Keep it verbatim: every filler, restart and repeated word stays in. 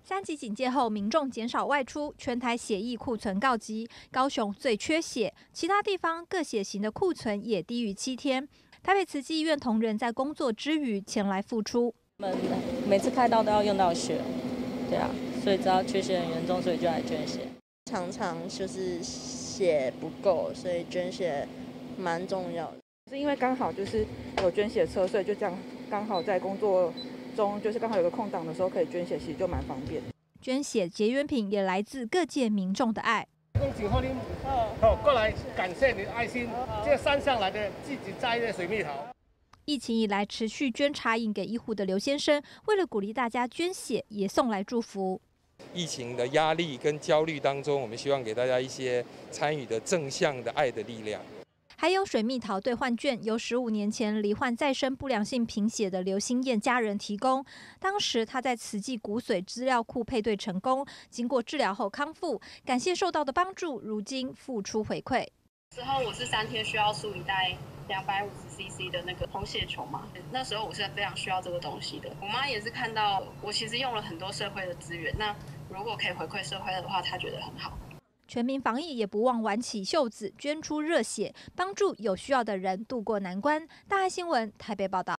三级警戒后，民众减少外出，全台血液库存告急。高雄最缺血，其他地方各血型的库存也低于七天。台北慈济医院同仁在工作之余前来付出。 我们每次开刀都要用到血，对啊，所以知道缺血很严重，所以就来捐血。 常常就是血不够，所以捐血蛮重要的。 是因为刚好就是有捐血车，所以就这样刚好在工作中，就是刚好有个空档的时候可以捐血，其实就蛮方便。 捐血结缘品也来自各界民众的爱。 恭喜贺您，好过来感谢你的爱心，这山上来的自己摘的水蜜桃。 疫情以来持续捐茶饮给医护的刘先生，为了鼓励大家捐血，也送来祝福。 疫情的压力跟焦虑当中，我们希望给大家一些参与的正向的爱的力量。 还有水蜜桃兑换券，由十五年前罹患再生不良性贫血的刘新燕家人提供。当时他在慈济骨髓资料库配对成功，经过治疗后康复，感谢受到的帮助，如今付出回馈。 之后我是三天需要输一袋两百五十 C C 的那个红血球嘛，那时候我是非常需要这个东西的。我妈也是看到我其实用了很多社会的资源，那如果可以回馈社会的话，她觉得很好。 全民防疫也不忘挽起袖子，捐出热血，帮助有需要的人渡过难关。大爱新闻台北报道。